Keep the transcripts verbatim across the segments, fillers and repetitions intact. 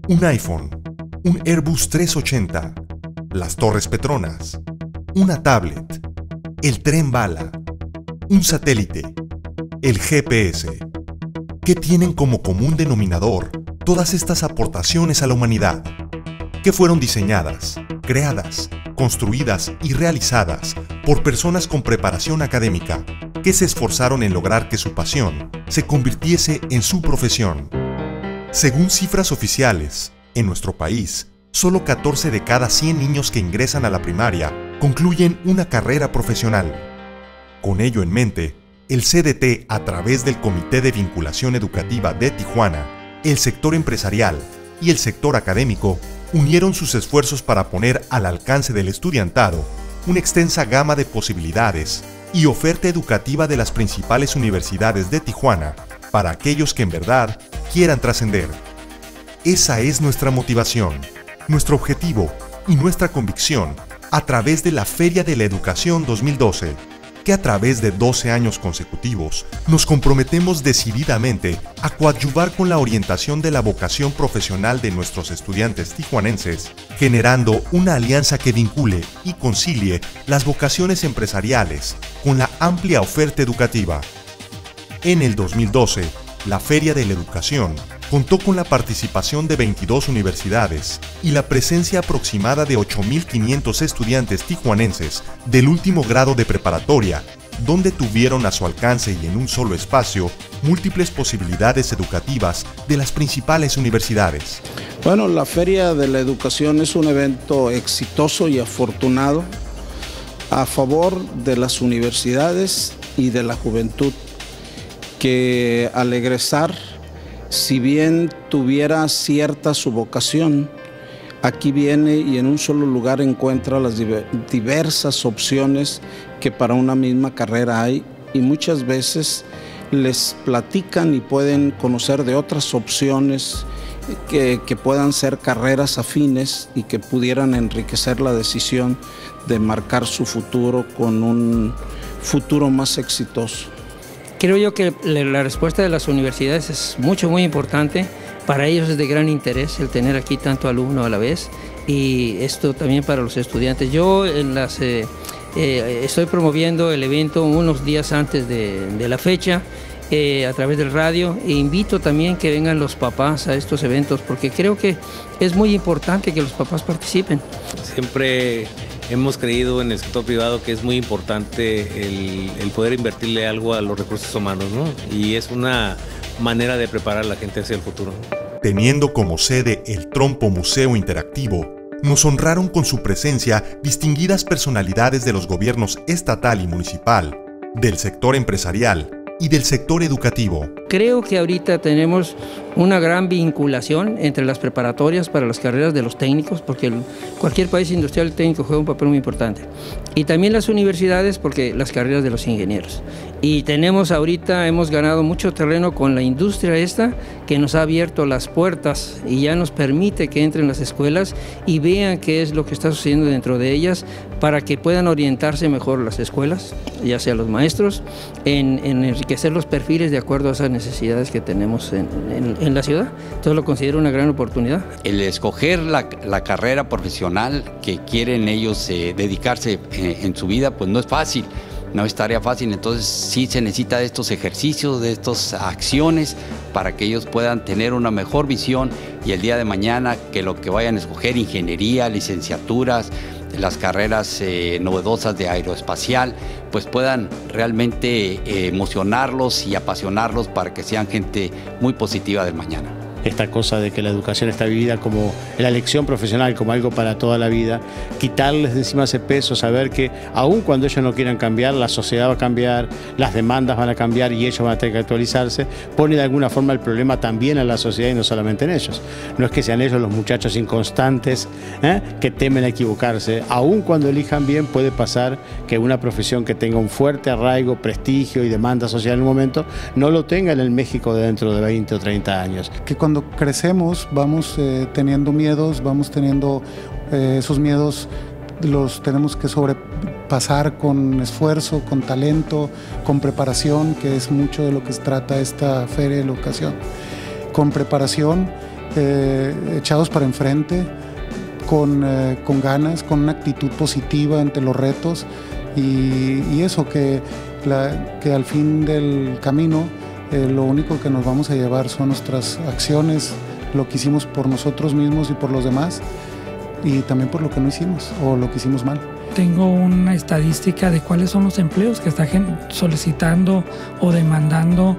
un iPhone, un Airbus trescientos ochenta, las Torres Petronas, una tablet, el tren bala, un satélite, el G P S. ¿Qué tienen como común denominador todas estas aportaciones a la humanidad? Que fueron diseñadas, creadas, construidas y realizadas por personas con preparación académica que se esforzaron en lograr que su pasión se convirtiese en su profesión. Según cifras oficiales, en nuestro país, solo catorce de cada cien niños que ingresan a la primaria concluyen una carrera profesional. Con ello en mente, el C D T, a través del Comité de Vinculación Educativa de Tijuana, el sector empresarial y el sector académico unieron sus esfuerzos para poner al alcance del estudiantado una extensa gama de posibilidades y oferta educativa de las principales universidades de Tijuana para aquellos que en verdad quieran trascender. Esa es nuestra motivación, nuestro objetivo y nuestra convicción a través de la Feria de la Educación dos mil doce, que a través de doce años consecutivos nos comprometemos decididamente a coadyuvar con la orientación de la vocación profesional de nuestros estudiantes tijuanenses, generando una alianza que vincule y concilie las vocaciones empresariales con la amplia oferta educativa. En el dos mil doce, la Feria de la Educación contó con la participación de veintidós universidades y la presencia aproximada de ocho mil quinientos estudiantes tijuanenses del último grado de preparatoria, donde tuvieron a su alcance y en un solo espacio múltiples posibilidades educativas de las principales universidades. Bueno, la Feria de la Educación es un evento exitoso y afortunado a favor de las universidades y de la juventud, que al egresar, si bien tuviera cierta su vocación, aquí viene y en un solo lugar encuentra las diversas opciones que para una misma carrera hay, y muchas veces les platican y pueden conocer de otras opciones que, que puedan ser carreras afines y que pudieran enriquecer la decisión de marcar su futuro con un futuro más exitoso. Creo yo que la respuesta de las universidades es mucho, muy importante. Para ellos es de gran interés el tener aquí tanto alumno a la vez, y esto también para los estudiantes. Yo en las, eh, eh, estoy promoviendo el evento unos días antes de, de la fecha eh, a través del radio, e invito también que vengan los papás a estos eventos, porque creo que es muy importante que los papás participen. Siempre hemos creído en el sector privado que es muy importante el, el poder invertirle algo a los recursos humanos, ¿no? Y es una manera de preparar a la gente hacia el futuro. Teniendo como sede el Trompo Museo Interactivo, nos honraron con su presencia distinguidas personalidades de los gobiernos estatal y municipal, del sector empresarial y del sector educativo. Creo que ahorita tenemos una gran vinculación entre las preparatorias para las carreras de los técnicos, porque el, cualquier país industrial técnico juega un papel muy importante. Y también las universidades, porque las carreras de los ingenieros. Y tenemos ahorita, hemos ganado mucho terreno con la industria esta, que nos ha abierto las puertas y ya nos permite que entren las escuelas y vean qué es lo que está sucediendo dentro de ellas, para que puedan orientarse mejor las escuelas, ya sea los maestros, en, en enriquecer los perfiles de acuerdo a esas necesidades que tenemos en, en, en la ciudad. Entonces lo considero una gran oportunidad. El escoger la, la carrera profesional que quieren ellos eh, dedicarse eh, en su vida, pues no es fácil. No es tarea fácil, entonces sí se necesita de estos ejercicios, de estas acciones para que ellos puedan tener una mejor visión, y el día de mañana que lo que vayan a escoger, ingeniería, licenciaturas, las carreras eh, novedosas de aeroespacial, pues puedan realmente eh, emocionarlos y apasionarlos para que sean gente muy positiva del mañana. Esta cosa de que la educación está vivida como la elección profesional, como algo para toda la vida, quitarles de encima ese peso, saber que aun cuando ellos no quieran cambiar, la sociedad va a cambiar, las demandas van a cambiar y ellos van a tener que actualizarse, pone de alguna forma el problema también a la sociedad y no solamente en ellos. No es que sean ellos los muchachos inconstantes, ¿eh? que temen a equivocarse. Aun cuando elijan bien, puede pasar que una profesión que tenga un fuerte arraigo, prestigio y demanda social en un momento, no lo tenga en el México de dentro de veinte o treinta años. Que cuando crecemos vamos eh, teniendo miedos, vamos teniendo eh, esos miedos, los tenemos que sobrepasar con esfuerzo, con talento, con preparación, que es mucho de lo que se trata esta Feria de la Educación. Con preparación eh, echados para enfrente, con, eh, con ganas, con una actitud positiva ante los retos y, y eso, que, la, que al fin del camino eh, lo único que nos vamos a llevar son nuestras acciones, lo que hicimos por nosotros mismos y por los demás y también por lo que no hicimos o lo que hicimos mal. Tengo una estadística de cuáles son los empleos que está solicitando o demandando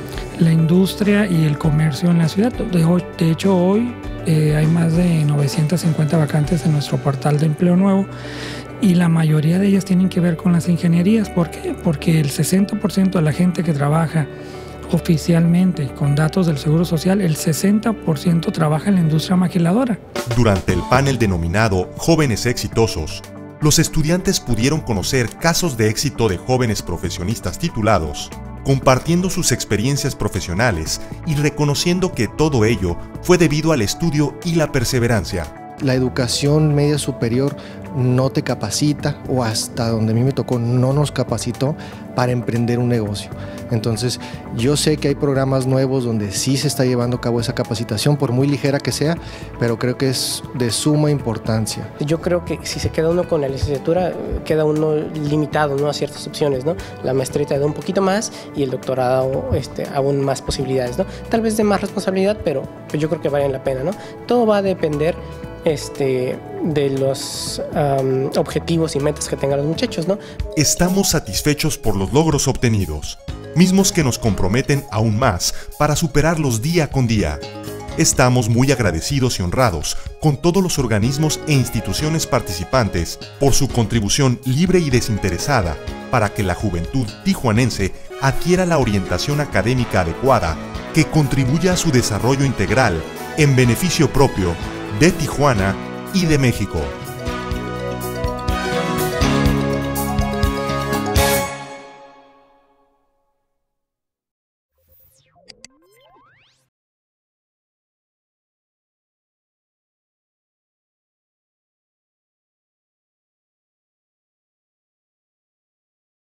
la industria y el comercio en la ciudad. De, hoy, de hecho, hoy eh, hay más de novecientas cincuenta vacantes en nuestro portal de empleo nuevo y la mayoría de ellas tienen que ver con las ingenierías. ¿Por qué? Porque el sesenta por ciento de la gente que trabaja oficialmente con datos del Seguro Social, el sesenta por ciento trabaja en la industria maquiladora. Durante el panel denominado Jóvenes Exitosos, los estudiantes pudieron conocer casos de éxito de jóvenes profesionistas titulados, compartiendo sus experiencias profesionales y reconociendo que todo ello fue debido al estudio y la perseverancia. La educación media superior no te capacita, o hasta donde a mí me tocó no nos capacitó para emprender un negocio. Entonces yo sé que hay programas nuevos donde sí se está llevando a cabo esa capacitación, por muy ligera que sea, pero creo que es de suma importancia. Yo creo que si se queda uno con la licenciatura, queda uno limitado, ¿no?, a ciertas opciones, ¿no? La maestría te da un poquito más y el doctorado este, aún más posibilidades, ¿no? Tal vez de más responsabilidad, pero pues yo creo que valen la pena, ¿no? Todo va a depender Este, de los um, objetivos y metas que tengan los muchachos, ¿no? Estamos satisfechos por los logros obtenidos, mismos que nos comprometen aún más para superarlos día con día. Estamos muy agradecidos y honrados con todos los organismos e instituciones participantes por su contribución libre y desinteresada para que la juventud tijuanense adquiera la orientación académica adecuada que contribuya a su desarrollo integral en beneficio propio de Tijuana y de México.